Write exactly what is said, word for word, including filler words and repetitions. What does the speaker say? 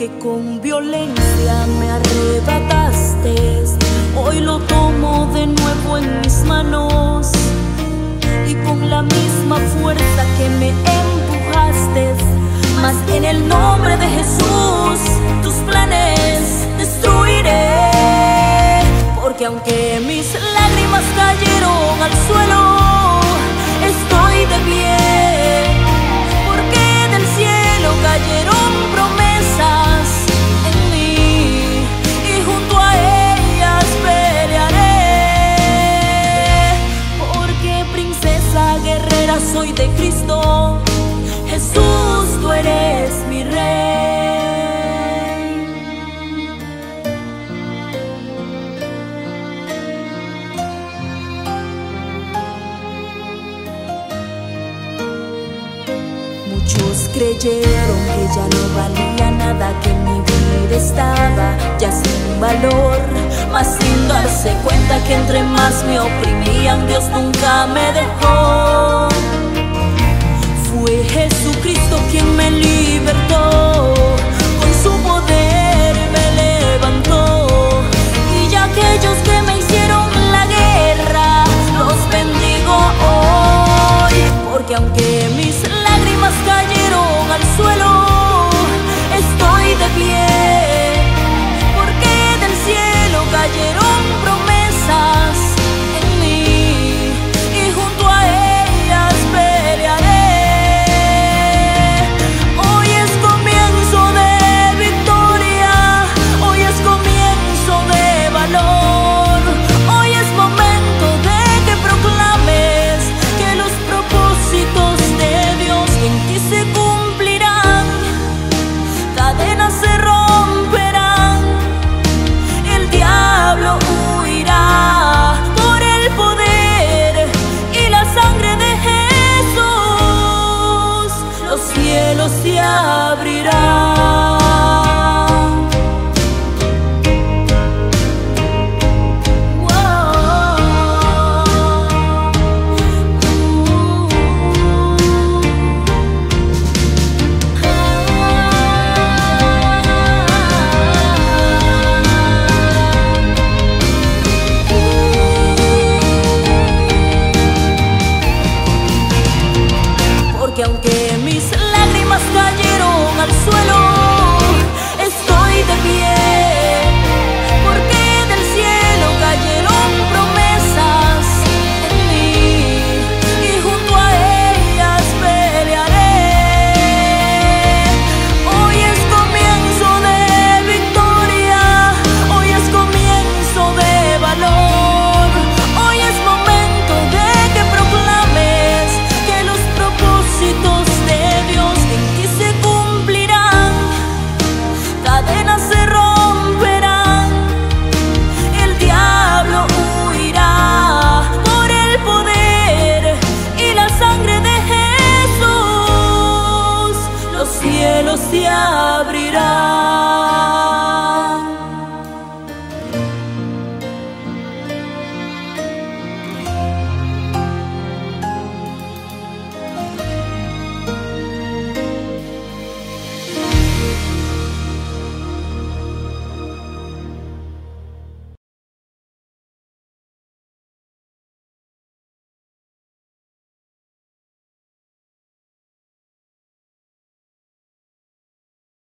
que con violencia me arrebataste, hoy lo tomo de nuevo en mis manos, y con la misma fuerza que me empujaste, mas en el nombre de Jesús tus planes destruiré. Porque aunque mis lágrimas cayeron al suelo, estoy de pie, porque del cielo cayeron promesas en mí, y junto a ellas pelearé. Porque princesa guerrera soy de Cristo, Jesús, tú eres mi rey. Muchos creyeron que ya no valía nada, que mi vida estaba ya sin valor, mas sin darse cuenta que entre más me oprimían, Dios nunca me dejó. Fue Jesucristo quien me libertó.